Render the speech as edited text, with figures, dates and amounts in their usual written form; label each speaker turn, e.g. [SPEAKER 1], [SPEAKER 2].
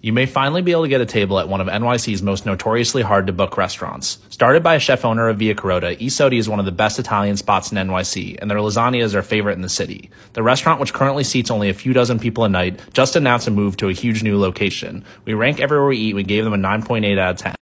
[SPEAKER 1] You may finally be able to get a table at one of NYC's most notoriously hard-to-book restaurants. Started by a chef-owner of Via Carota, I Sodi is one of the best Italian spots in NYC, and their lasagna is our favorite in the city. The restaurant, which currently seats only a few dozen people a night, just announced a move to a huge new location. We rank everywhere we eat, we gave them a 9.8 out of 10.